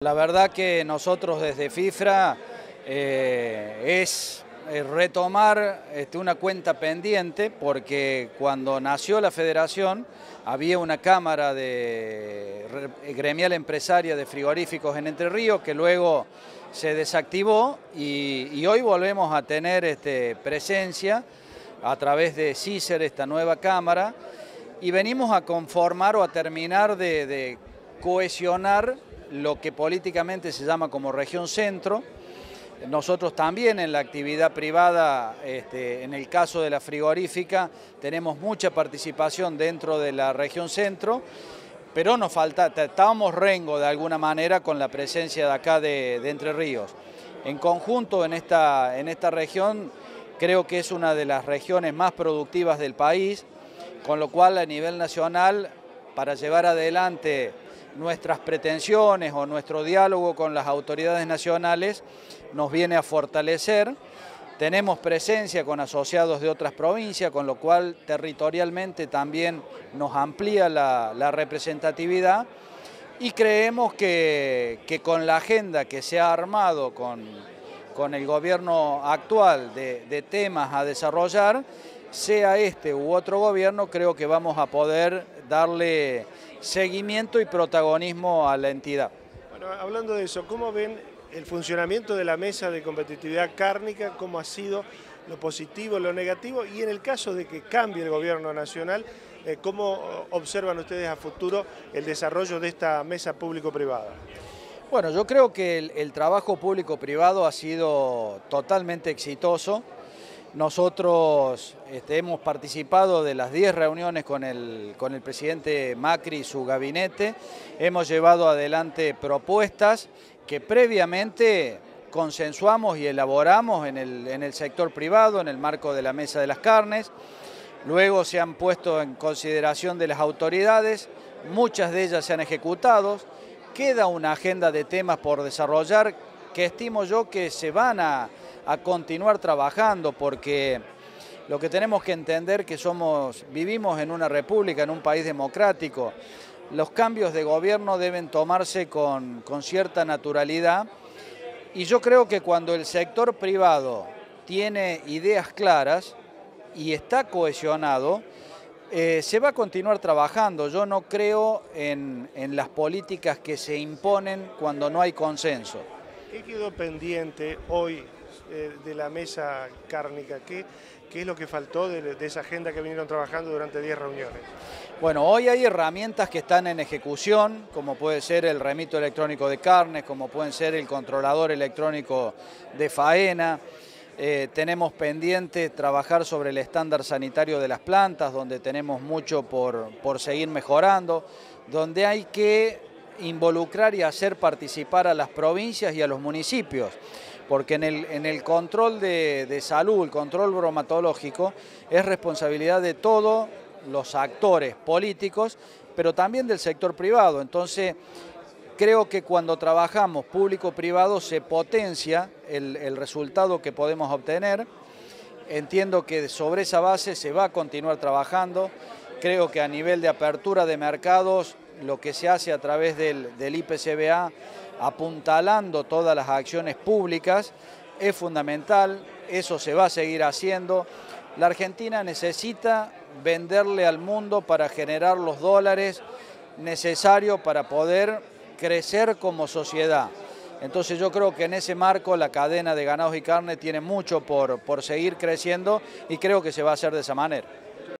La verdad que nosotros desde FIFRA es retomar una cuenta pendiente, porque cuando nació la federación había una cámara gremial empresaria de frigoríficos en Entre Ríos que luego se desactivó y hoy volvemos a tener presencia a través de CICER, esta nueva cámara, y venimos a conformar o a terminar de cohesionar lo que políticamente se llama como región centro. Nosotros también en la actividad privada, en el caso de la frigorífica, tenemos mucha participación dentro de la región centro, pero nos falta, estábamos rengo de alguna manera con la presencia de acá de Entre Ríos. En conjunto en esta región creo que es una de las regiones más productivas del país, con lo cual a nivel nacional, para llevar adelante nuestras pretensiones o nuestro diálogo con las autoridades nacionales, nos viene a fortalecer. Tenemos presencia con asociados de otras provincias, con lo cual territorialmente también nos amplía la representatividad, y creemos que con la agenda que se ha armado con el gobierno actual de temas a desarrollar, sea este u otro gobierno, creo que vamos a poder darle seguimiento y protagonismo a la entidad. Bueno, hablando de eso, ¿cómo ven el funcionamiento de la mesa de competitividad cárnica? ¿Cómo ha sido lo positivo, lo negativo? Y en el caso de que cambie el gobierno nacional, ¿cómo observan ustedes a futuro el desarrollo de esta mesa público-privada? Bueno, yo creo que el trabajo público-privado ha sido totalmente exitoso. Nosotros hemos participado de las 10 reuniones con el presidente Macri y su gabinete. Hemos llevado adelante propuestas que previamente consensuamos y elaboramos en el sector privado, en el marco de la Mesa de las Carnes. Luego se han puesto en consideración de las autoridades, muchas de ellas se han ejecutado. Queda una agenda de temas por desarrollar que estimo yo que se van a continuar trabajando, porque lo que tenemos que entender que vivimos en una república, en un país democrático. Los cambios de gobierno deben tomarse con cierta naturalidad, y yo creo que cuando el sector privado tiene ideas claras y está cohesionado, se va a continuar trabajando. Yo no creo en las políticas que se imponen cuando no hay consenso. ¿Qué quedó pendiente hoy de la mesa cárnica? ¿Qué es lo que faltó de esa agenda que vinieron trabajando durante 10 reuniones? Bueno, hoy hay herramientas que están en ejecución, como puede ser el remito electrónico de carnes, como pueden ser el controlador electrónico de faena. Tenemos pendiente trabajar sobre el estándar sanitario de las plantas, donde tenemos mucho por seguir mejorando, donde hay que involucrar y hacer participar a las provincias y a los municipios, porque en el control de salud, el control bromatológico, es responsabilidad de todos los actores políticos, pero también del sector privado. Entonces, creo que cuando trabajamos público-privado se potencia el resultado que podemos obtener. Entiendo que sobre esa base se va a continuar trabajando. Creo que a nivel de apertura de mercados, lo que se hace a través del IPCBA, apuntalando todas las acciones públicas, es fundamental. Eso se va a seguir haciendo. La Argentina necesita venderle al mundo para generar los dólares necesarios para poder crecer como sociedad. Entonces yo creo que en ese marco la cadena de ganados y carne tiene mucho por seguir creciendo, y creo que se va a hacer de esa manera.